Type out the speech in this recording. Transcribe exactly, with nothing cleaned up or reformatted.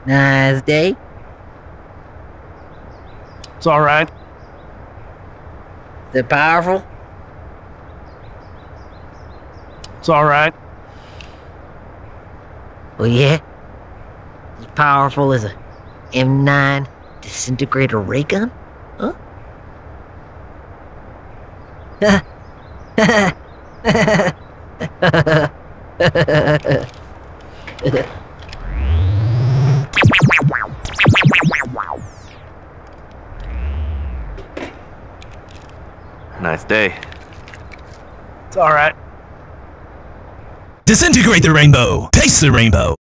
Nice day. It's alright. Is it powerful? It's alright. Well, yeah. As powerful as a M nine disintegrator ray gun? Huh? Nice day. It's alright. Disintegrate the rainbow. Taste the rainbow.